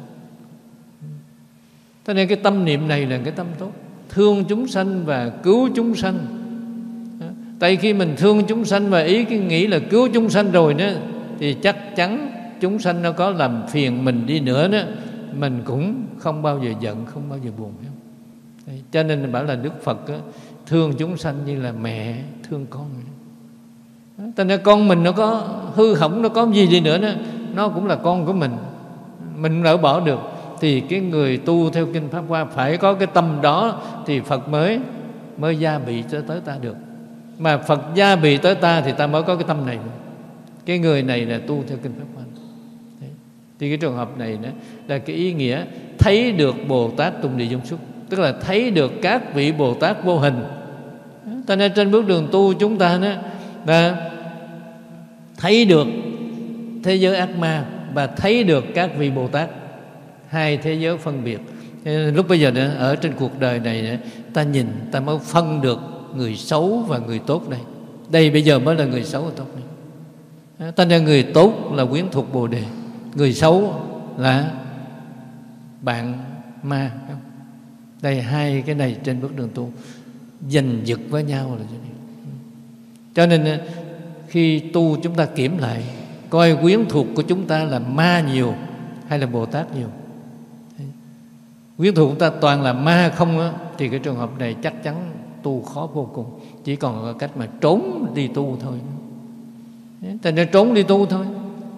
Cho nên cái tâm niệm này là cái tâm tốt, thương chúng sanh và cứu chúng sanh. Tại khi mình thương chúng sanh và ý cái nghĩ là cứu chúng sanh rồi đó, thì chắc chắn chúng sanh nó có làm phiền mình đi nữa đó, mình cũng không bao giờ giận, không bao giờ buồn. Đấy, cho nên bảo là Đức Phật đó, thương chúng sanh như là mẹ thương con. Cho nên con mình nó có hư hỏng, nó có gì đi nữa đó, nó cũng là con của mình. Mình nỡ bỏ được. Thì cái người tu theo kinh Pháp Hoa phải có cái tâm đó, thì Phật mới gia bị tới ta được. Mà Phật gia bị tới ta thì ta mới có cái tâm này. Cái người này là tu theo kinh Pháp Hoa. Đấy. Thì cái trường hợp này đó là cái ý nghĩa thấy được Bồ Tát Tùng Địa Dung Xuất, tức là thấy được các vị Bồ Tát vô hình. Cho nên trên bước đường tu chúng ta đó là thấy được thế giới ác ma và thấy được các vị Bồ Tát, hai thế giới phân biệt. Lúc bây giờ đó, ở trên cuộc đời này đó, ta nhìn ta mới phân được người xấu và người tốt. Đây bây giờ mới là người xấu và tốt này. Ta nên người tốt là quyến thuộc Bồ Đề, người xấu là bạn ma. Đây hai cái này trên bước đường tu giành giật với nhau là cho nên khi tu chúng ta kiểm lại coi quyến thuộc của chúng ta là ma nhiều hay là Bồ Tát nhiều. Quyến thuộc chúng ta toàn là ma không á, thì cái trường hợp này chắc chắn tu khó vô cùng. Chỉ còn có cách mà trốn đi tu thôi. Thành ra trốn đi tu thôi.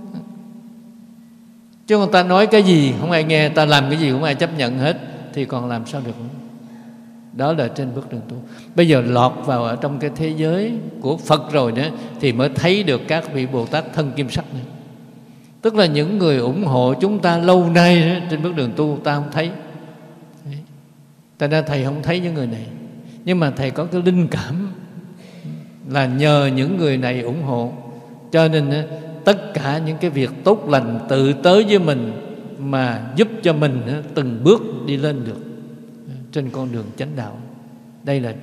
Chứ người ta nói cái gì không ai nghe, ta làm cái gì không ai chấp nhận hết, thì còn làm sao được. Đó là trên bước đường tu. Bây giờ lọt vào ở trong cái thế giới của Phật rồi đó, thì mới thấy được các vị Bồ Tát thân kim sắc này. Tức là những người ủng hộ chúng ta lâu nay đó, trên bước đường tu ta không thấy. Tại ra thầy không thấy những người này, nhưng mà thầy có cái linh cảm là nhờ những người này ủng hộ, cho nên tất cả những cái việc tốt lành tự tới với mình mà giúp cho mình từng bước đi lên được trên con đường chánh đạo. Đây là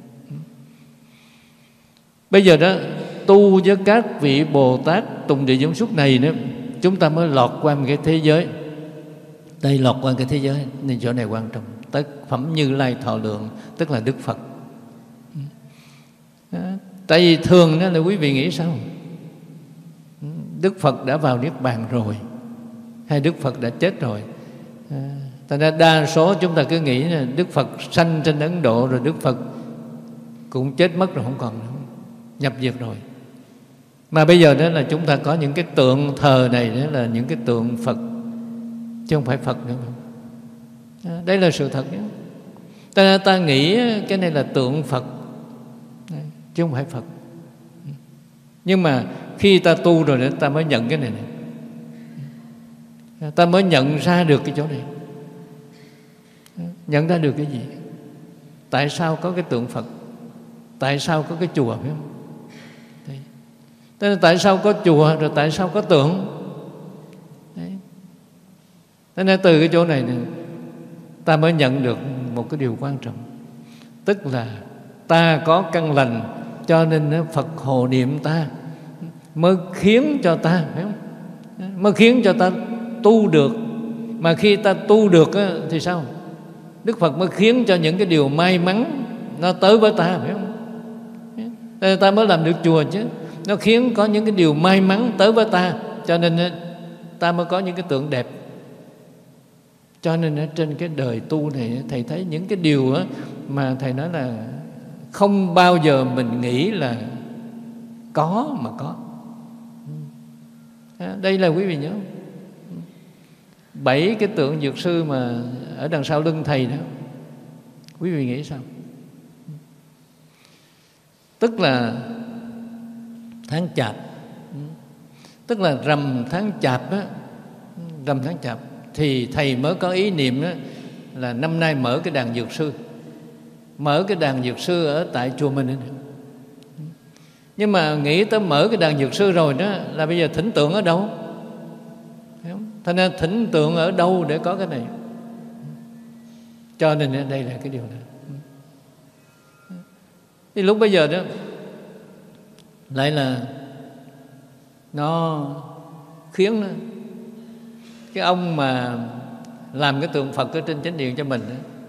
bây giờ đó, tu với các vị Bồ Tát Tùng Địa Giống Xuất này nữa, chúng ta mới lọt qua một cái thế giới. Đây lọt qua cái thế giới nên chỗ này quan trọng. Tác phẩm Như Lai Thọ Lượng tức là Đức Phật. Tại vì thường đó là quý vị nghĩ sao? Đức Phật đã vào Niết Bàn rồi, hay Đức Phật đã chết rồi? Thành ra đa số chúng ta cứ nghĩ là Đức Phật sanh trên Ấn Độ rồi Đức Phật cũng chết mất rồi, không còn nữa, nhập diệt rồi. Mà bây giờ đó là chúng ta có những cái tượng thờ này, đó là những cái tượng Phật chứ không phải Phật nữa. Đây là sự thật nhé. Ta nghĩ cái này là tượng Phật chứ không phải Phật. Nhưng mà khi ta tu rồi đó, ta mới nhận cái này, ta mới nhận ra được cái chỗ này. Nhận ra được cái gì? Tại sao có cái tượng Phật? Tại sao có cái chùa, phải không? Đấy. Tại sao có chùa rồi tại sao có tượng? Đấy. Thế nên từ cái chỗ này ta mới nhận được một cái điều quan trọng. Tức là ta có căn lành, cho nên Phật hộ niệm ta, mới khiến cho ta, phải không? Mới khiến cho ta tu được. Mà khi ta tu được thì sao? Đức Phật mới khiến cho những cái điều may mắn nó tới với ta, phải không? Ta mới làm được chùa chứ. Nó khiến có những cái điều may mắn tới với ta, cho nên ta mới có những cái tượng đẹp. Cho nên trên cái đời tu này, Thầy thấy những cái điều mà Thầy nói là không bao giờ mình nghĩ là có mà có. Đây là quý vị nhớ 7 cái tượng Dược Sư mà ở đằng sau lưng Thầy đó, quý vị nghĩ sao? Tức là tháng Chạp, tức là rằm tháng Chạp á, rằm tháng Chạp thì Thầy mới có ý niệm đó là năm nay mở cái đàn Dược Sư, mở cái đàn Dược Sư ở tại chùa mình. Nhưng mà nghĩ tới mở cái đàn Dược Sư rồi đó, là bây giờ thỉnh tượng ở đâu? Thế nên thỉnh tượng ở đâu để có cái này? Cho nên đây là cái điều này. Thì lúc bây giờ đó lại là nó khiến cái ông mà làm cái tượng Phật ở trên chánh điện cho mình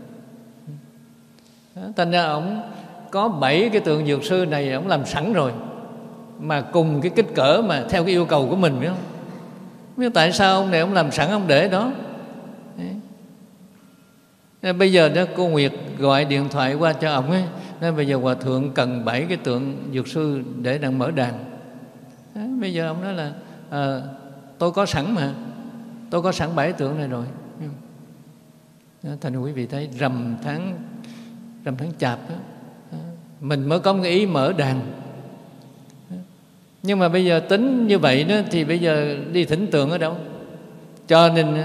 đó, thành ra ổng có 7 cái tượng Dược Sư này ổng làm sẵn rồi, mà cùng cái kích cỡ mà theo cái yêu cầu của mình, biết không? Biết tại sao ông này ông làm sẵn, ông để đó. Nên bây giờ đó cô Nguyệt gọi điện thoại qua cho ông ấy, nên bây giờ Hòa Thượng cần 7 cái tượng Dược Sư để đang mở đàn. Bây giờ ông nói là tôi có sẵn mà, tôi có sẵn 7 tượng này rồi. Thành quý vị thấy rằm tháng Chạp đó, mình mới có một cái ý mở đàn. Nhưng mà bây giờ tính như vậy đó, thì bây giờ đi thỉnh tượng ở đâu? Cho nên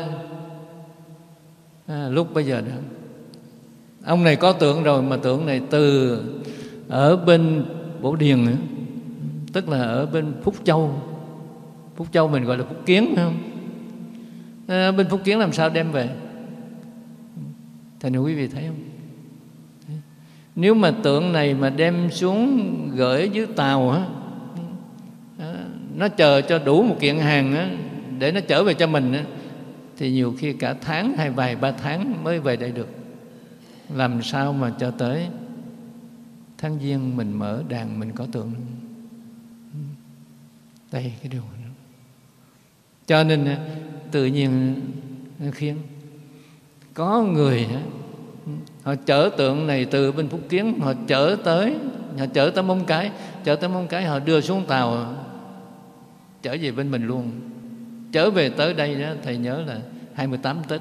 lúc bây giờ đó, ông này có tượng rồi, mà tượng này từ ở bên Bổ Điền nữa, tức là ở bên Phúc Châu. Phúc Châu mình gọi là Phúc Kiến, không? Bên Phúc Kiến làm sao đem về? Thành quý vị thấy không? Nếu mà tượng này mà đem xuống gửi dưới tàu á, nó chờ cho đủ một kiện hàng á, để nó trở về cho mình á, thì nhiều khi cả tháng hay vài 3 tháng mới về đây được. Làm sao mà cho tới tháng Giêng mình mở đàn mình có tượng? Đây cái điều đó. Cho nên tự nhiên khiến có người họ chở tượng này từ bên Phúc Kiến, họ chở tới Móng Cái, họ đưa xuống tàu trở về bên mình luôn. Trở về tới đây đó, Thầy nhớ là 28 Tết.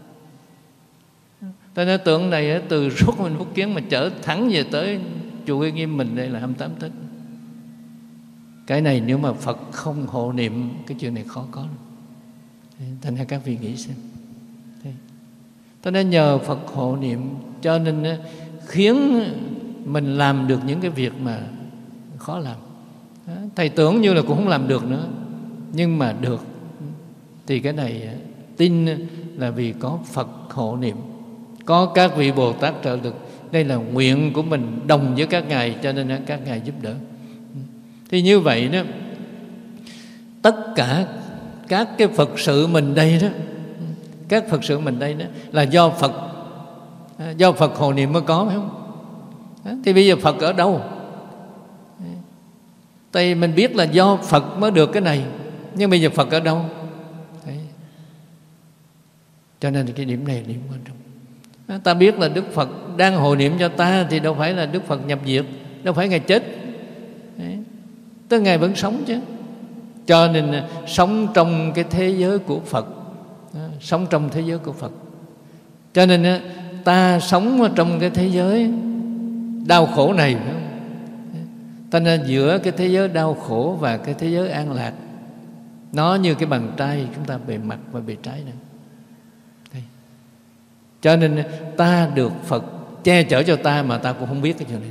Cho nên tượng này từ suốt bên Phúc Kiến mà chở thẳng về tới chùa Uy Nghiêm mình đây là 28 Tết. Cái này nếu mà Phật không hộ niệm, cái chuyện này khó có. Thành ra các vị nghĩ xem. Cho nên nhờ Phật hộ niệm, cho nên khiến mình làm được những cái việc mà khó làm. Thầy tưởng như là cũng không làm được nữa, nhưng mà được. Thì cái này tin là vì có Phật hộ niệm, có các vị Bồ Tát trợ lực. Đây là nguyện của mình đồng với các ngài, cho nên các ngài giúp đỡ. Thì như vậy đó, tất cả các cái Phật sự mình đây đó, các Phật sự mình đây đó là do Phật hộ niệm mới có, phải không? Thì bây giờ Phật ở đâu? Tại mình biết là do Phật mới được cái này, nhưng bây giờ Phật ở đâu? Đấy. Cho nên cái điểm này là điểm quan trọng. Ta biết là Đức Phật đang hộ niệm cho ta, thì đâu phải là Đức Phật nhập diệt, đâu phải Ngài chết. Đấy. Tức Ngài vẫn sống chứ. Cho nên sống trong cái thế giới của Phật, sống trong thế giới của Phật. Cho nên ta sống trong cái thế giới đau khổ này, phải không? Ta nên giữa cái thế giới đau khổ và cái thế giới an lạc, nó như cái bàn tay chúng ta bề mặt và bề trái này. Đây. Cho nên ta được Phật che chở cho ta mà ta cũng không biết cái chuyện này.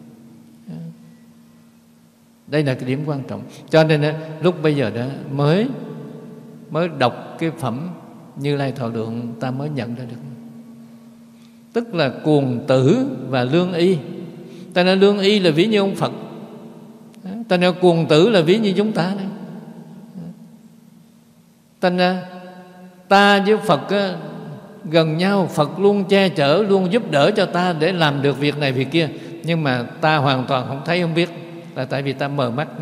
Đây là cái điểm quan trọng. Cho nên lúc bây giờ đó mới đọc cái phẩm Như Lai Thọ Lượng, ta mới nhận ra được. Tức là cuồng tử và lương y. Ta nói lương y là ví như ông Phật, ta nói cuồng tử là ví như chúng ta đây. Ta nói ta với Phật gần nhau, Phật luôn che chở, luôn giúp đỡ cho ta để làm được việc này việc kia. Nhưng mà ta hoàn toàn không thấy, không biết, là tại vì ta mờ mắt.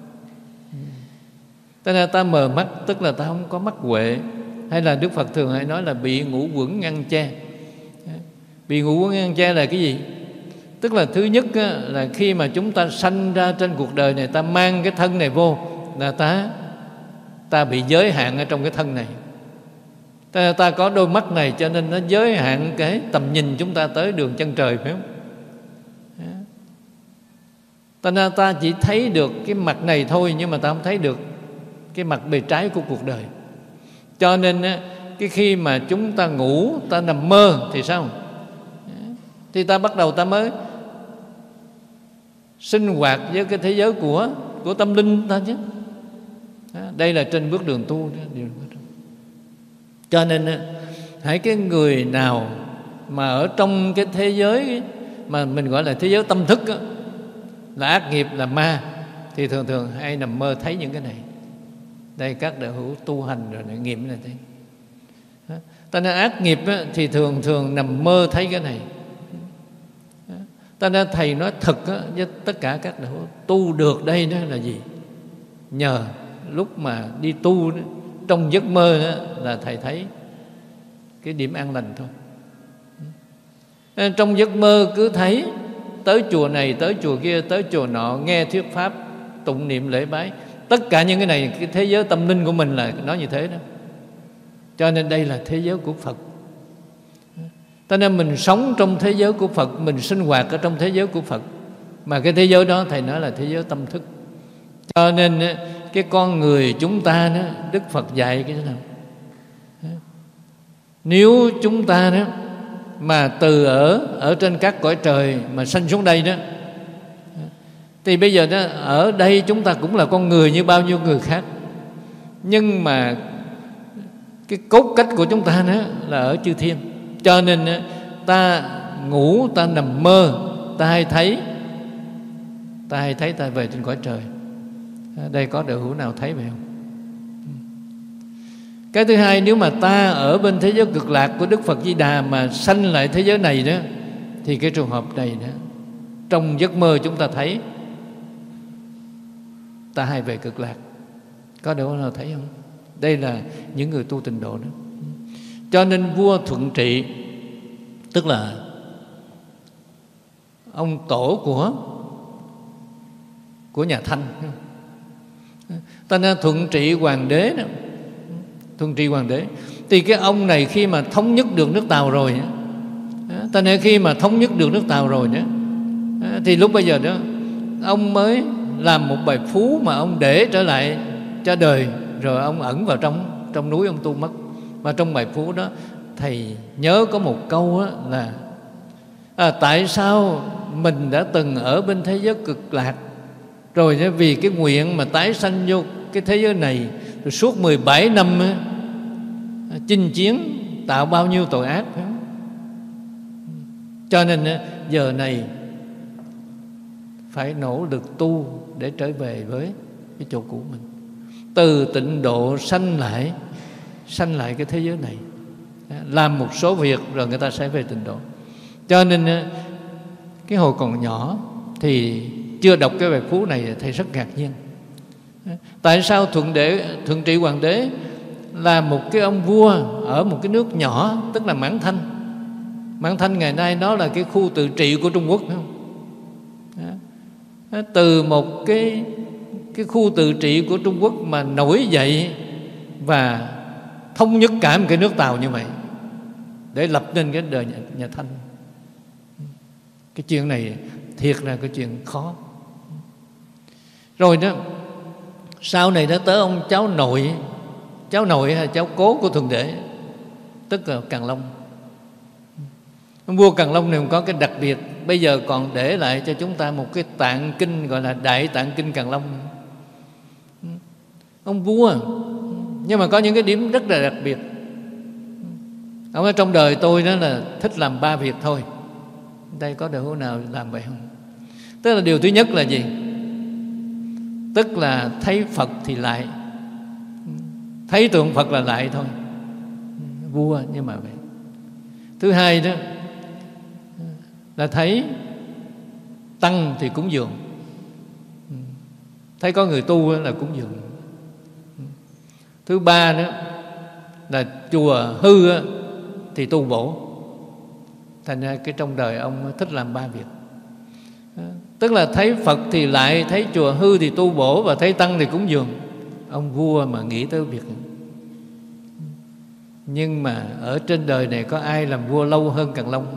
Ta nói ta mờ mắt, tức là ta không có mắt huệ. Hay là Đức Phật thường hay nói là bị ngũ quẩn ngăn che. Bị ngũ quẩn ngăn che là cái gì? Tức là thứ nhất là khi mà chúng ta sanh ra trên cuộc đời này, ta mang cái thân này vô, là ta bị giới hạn ở trong cái thân này. Ta có đôi mắt này cho nên nó giới hạn cái tầm nhìn chúng ta tới đường chân trời, phải không? Ta chỉ thấy được cái mặt này thôi, nhưng mà ta không thấy được cái mặt bề trái của cuộc đời. Cho nên cái khi mà chúng ta ngủ, ta nằm mơ thì sao? Thì ta bắt đầu ta mới sinh hoạt với cái thế giới của tâm linh ta chứ. Đây là trên bước đường tu đó. Cho nên hãy cái người nào mà ở trong cái thế giới mà mình gọi là thế giới tâm thức đó, là ác nghiệp, là ma, thì thường thường hay nằm mơ thấy những cái này. Đây các đạo hữu tu hành rồi này, nghiệm này thấy. Ta nói ác nghiệp thì thường thường nằm mơ thấy cái này. Ta nói thầy nói thật với tất cả các đạo hữu, tu được đây đó là gì? Nhờ lúc mà đi tu đó, trong giấc mơ đó, là thầy thấy cái điểm an lành thôi. Trong giấc mơ cứ thấy tới chùa này, tới chùa kia, tới chùa nọ, nghe thuyết pháp, tụng niệm lễ bái. Tất cả những cái này, cái thế giới tâm linh của mình là nó như thế đó. Cho nên đây là thế giới của Phật. Cho nên mình sống trong thế giới của Phật, mình sinh hoạt ở trong thế giới của Phật. Mà cái thế giới đó thầy nói là thế giới tâm thức. Cho nên cái con người chúng ta đó, Đức Phật dạy cái thế nào? Nếu chúng ta đó mà từ ở trên các cõi trời mà sanh xuống đây đó, thì bây giờ đó, ở đây chúng ta cũng là con người như bao nhiêu người khác. Nhưng mà cái cốt cách của chúng ta đó là ở chư thiên. Cho nên ta ngủ, ta nằm mơ, ta hay thấy ta về trên cõi trời. Đây có đạo hữu nào thấy vậy không? Cái thứ hai, nếu mà ta ở bên thế giới cực lạc của Đức Phật Di Đà mà sanh lại thế giới này đó, thì cái trường hợp này đó, trong giấc mơ chúng ta thấy ta hay về cực lạc. Có đạo hữu nào thấy không? Đây là những người tu tịnh độ đó. Cho nên vua Thuận Trị, tức là ông tổ của nhà Thanh, ta nói Thuận Trị Hoàng đế đó, Thuận Trị Hoàng đế, thì cái ông này khi mà thống nhất được nước Tàu rồi, ta nói khi mà thống nhất được nước Tàu rồi đó, thì lúc bây giờ đó ông mới làm một bài phú mà ông để trở lại cho đời, rồi ông ẩn vào trong núi ông tu mất. Mà trong bài phú đó thầy nhớ có một câu là tại sao mình đã từng ở bên thế giới cực lạc, rồi vì cái nguyện mà tái sanh vô cái thế giới này, rồi suốt 17 năm chinh chiến tạo bao nhiêu tội ác, phải không? Cho nên giờ này phải nỗ lực tu để trở về với cái chỗ cũ mình, từ tịnh độ sanh lại cái thế giới này, làm một số việc rồi người ta sẽ về tịnh độ. Cho nên cái hồi còn nhỏ thì chưa đọc cái bài phú này, thầy rất ngạc nhiên. Tại sao Thuận Trị Hoàng đế là một cái ông vua ở một cái nước nhỏ, tức là Mãn Thanh. Mãn Thanh ngày nay nó là cái khu tự trị của Trung Quốc, phải không? Từ một cái khu tự trị của Trung Quốc mà nổi dậy và thống nhất cả một cái nước Tàu như vậy để lập nên cái đời nhà Thanh. Cái chuyện này thiệt là cái chuyện khó. Rồi đó, sau này nó tới ông cháu nội hay cháu cố của Thuận Đế, tức là Càn Long. Ông vua Càn Long này có cái đặc biệt, bây giờ còn để lại cho chúng ta một cái tạng kinh gọi là Đại Tạng Kinh Càn Long. Ông vua, nhưng mà có những cái điểm rất là đặc biệt. Ông ở trong đời tôi đó là thích làm 3 việc thôi. Đây có đời hữu nào làm vậy không? Tức là điều thứ nhất là gì? Tức là thấy Phật thì lại, thấy tượng Phật là lại thôi. Vua nhưng mà vậy. Thứ hai đó là thấy tăng thì cúng dường, thấy có người tu là cúng dường. Thứ ba đó là chùa hư thì tu bổ. Thành ra cái trong đời ông thích làm 3 việc. Tức là thấy Phật thì lại, thấy chùa hư thì tu bổ, và thấy tăng thì cúng dường. Ông vua mà nghĩ tới việc này. Nhưng mà ở trên đời này có ai làm vua lâu hơn Càn Long?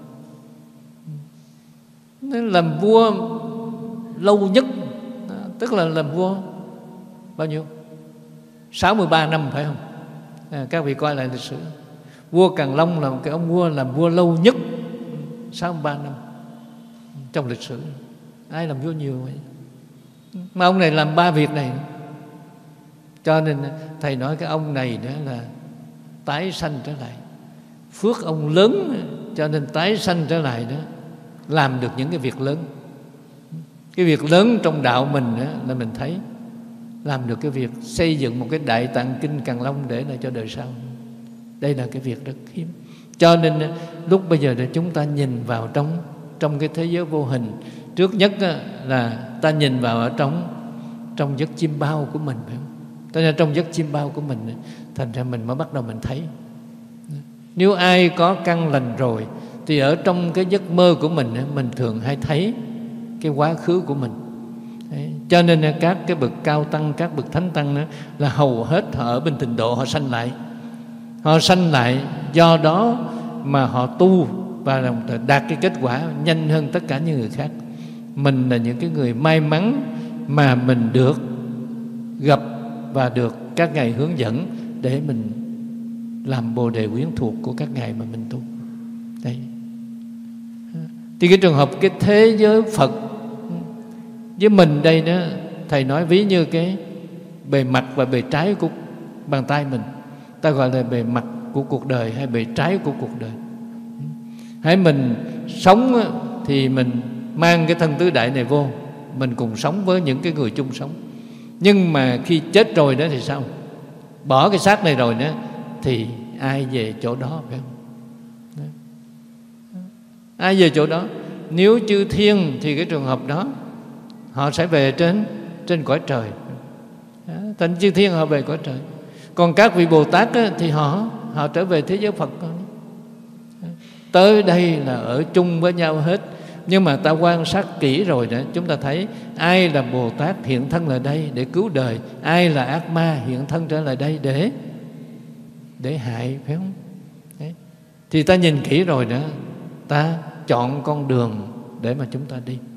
Nên làm vua lâu nhất, tức là làm vua bao nhiêu? 63 năm phải không? Các vị coi lại lịch sử. Vua Càn Long là một cái ông vua làm vua lâu nhất, 63 năm trong lịch sử. Ai làm vua nhiều vậy? Mà ông này làm 3 việc này. Cho nên thầy nói cái ông này đó là tái sanh trở lại. Phước ông lớn cho nên tái sanh trở lại đó, làm được những cái việc lớn. Cái việc lớn trong đạo mình đó là mình thấy làm được cái việc xây dựng một cái Đại Tạng Kinh Càn Long để lại cho đời sau. Đây là cái việc rất hiếm. Cho nên lúc bây giờ để chúng ta nhìn vào trong cái thế giới vô hình, trước nhất là ta nhìn vào ở trong giấc chim bao của mình, phải không? Cho nên trong giấc chim bao của mình, thành ra mình mới bắt đầu mình thấy. Nếu ai có căn lành rồi thì ở trong cái giấc mơ của mình thường hay thấy cái quá khứ của mình. Đấy. Cho nên các cái bậc cao tăng, các bậc thánh tăng đó, là hầu hết họ ở bên tịnh độ, họ sanh lại. Họ sanh lại, do đó mà họ tu và đạt cái kết quả nhanh hơn tất cả những người khác. Mình là những cái người may mắn mà mình được gặp và được các ngài hướng dẫn để mình làm bồ đề quyến thuộc của các ngài mà mình tu. Đấy. Thì cái trường hợp cái thế giới Phật với mình đây đó, thầy nói ví như cái bề mặt và bề trái của bàn tay mình. Ta gọi là bề mặt của cuộc đời hay bề trái của cuộc đời. Hãy mình sống thì mình mang cái thân tứ đại này vô, mình cùng sống với những cái người chung sống. Nhưng mà khi chết rồi đó thì sao? Bỏ cái xác này rồi đó thì ai về chỗ đó, phải không? Đó. Ai về chỗ đó? Nếu chư thiên thì cái trường hợp đó họ sẽ về trên cõi trời. Thành chư thiên họ về cõi trời. Còn các vị Bồ Tát thì họ trở về thế giới Phật. Tới đây là ở chung với nhau hết. Nhưng mà ta quan sát kỹ rồi đó, chúng ta thấy ai là Bồ Tát hiện thân lại đây để cứu đời, ai là ác ma hiện thân trở lại đây để hại, phải không? Đấy. Thì ta nhìn kỹ rồi đó, ta chọn con đường để mà chúng ta đi.